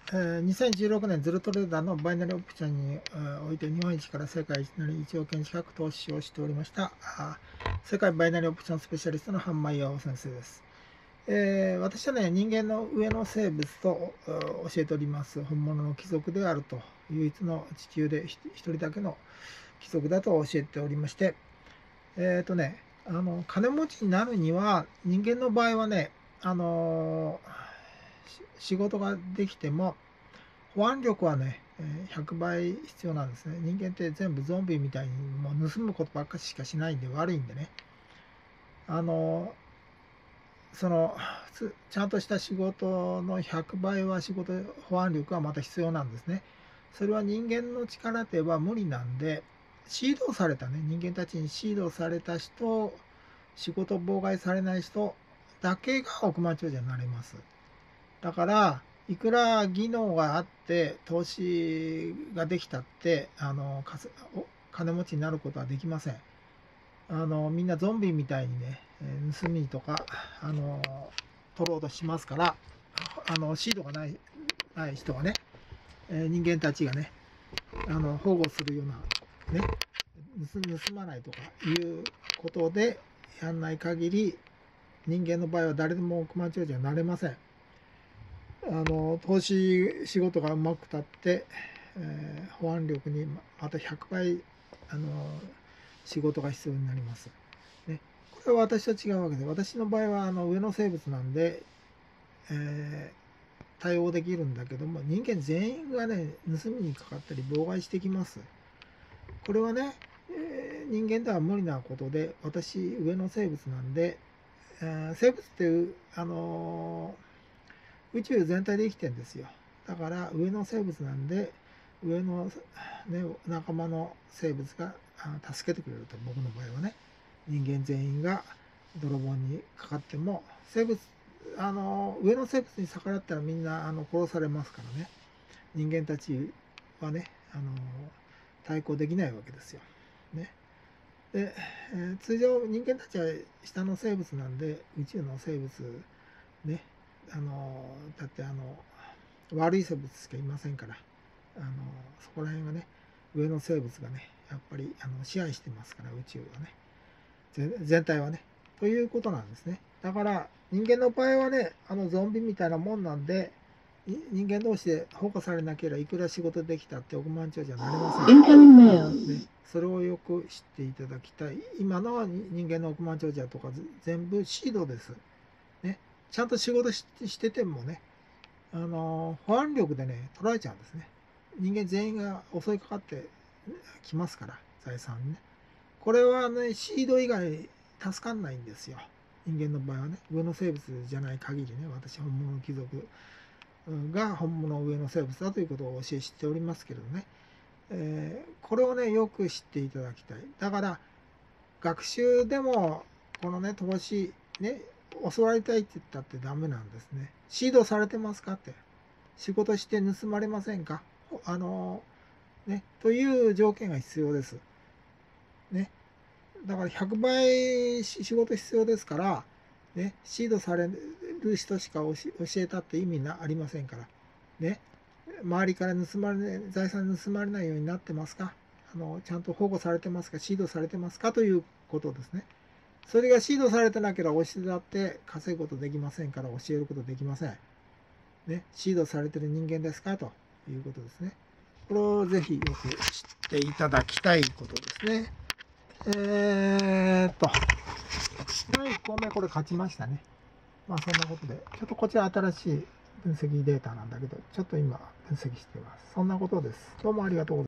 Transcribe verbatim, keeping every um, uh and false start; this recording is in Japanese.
えー、にせんじゅうろくねんズルトレーダーのバイナリーオプションにおいて日本一から世界一になりいちおくえん近く投資をしておりました世界バイナリーオプションスペシャリストの半間洋先生です。えー、私はね、人間の上の生物と教えております本物の貴族であると、唯一の地球で一人だけの貴族だと教えておりまして、えっ、ー、とね、あの金持ちになるには、人間の場合はね、あのー、仕事ができても保安力はね、ひゃくばい必要なんですね。人間って全部ゾンビみたいにもう盗むことばっかりしかしないんで悪いんでね。あの、その、ちゃんとした仕事のひゃくばいは仕事、保安力はまた必要なんですね。それは人間の力では無理なんで、シードされたね、人間たちにシードされた人、仕事妨害されない人だけが億万長者になれます。だから、いくら技能があって投資ができたってあの金持ちになることはできません。あのみんなゾンビみたいにね、盗みとかあの取ろうとしますから、あのシードがない、ない人はね、人間たちがね、あの保護するようなね、盗まないとかいうことでやんない限り、人間の場合は誰でも億万長者になれません。あの投資仕事がうまくたって、えー、保安力にまたひゃくばいあの仕事が必要になります、ね。これは私と違うわけで、私の場合はあの上の生物なんで、えー、対応できるんだけども、人間全員がね、盗みにかかったり妨害してきます。これはね、えー、人間では無理なことで、私上の生物なんで、えー、生物っていうあのー宇宙全体で生きてるんですよ。だから上の生物なんで、上の、ね、仲間の生物が助けてくれると。僕の場合はね、人間全員が泥棒にかかっても、生物あの上の生物に逆らったらみんなあの殺されますからね。人間たちはね、あの対抗できないわけですよ。ね。で、えー、通常人間たちは下の生物なんで、宇宙の生物ね、あのだってあの悪い生物しかいませんから、あのそこら辺はね、上の生物がね、やっぱりあの支配してますから、宇宙はね、全体はね、ということなんですね。だから人間の場合はね、あのゾンビみたいなもんなんで、人間同士で保護されなければいくら仕事できたって億万長者になれません、ね。それをよく知っていただきたい。今の人間の億万長者とか全部シードです、ね。ちゃんと仕事 し, しててもね、あの保安力でね取られちゃうんですね。人間全員が襲いかかってきますから、財産にね。これはね、シード以外助かんないんですよ、人間の場合はね。上の生物じゃない限りね、私本物の貴族が本物の上の生物だということを教えしておりますけれどね、えー、これをねよく知っていただきたい。だから学習でもこのね投資ね、教わりたいって言ったってダメなんですね。シードされてますかって、仕事して盗まれませんか、あのね、という条件が必要です、ね。だからひゃくばい仕事必要ですから、ね、シードされる人しか教えたって意味ありませんからね。周りから盗まれない、財産盗まれないようになってますか、あのちゃんと保護されてますか、シードされてますかということですね。それがシードされてなければ教えだって稼ぐことできませんから、教えることできません、ね。シードされてる人間ですかということですね。これをぜひよく知っていただきたいことですね。えーっと、だいいっこめこれ勝ちましたね。まあそんなことで、ちょっとこちら新しい分析データなんだけど、ちょっと今分析しています。そんなことです。どうもありがとうございます。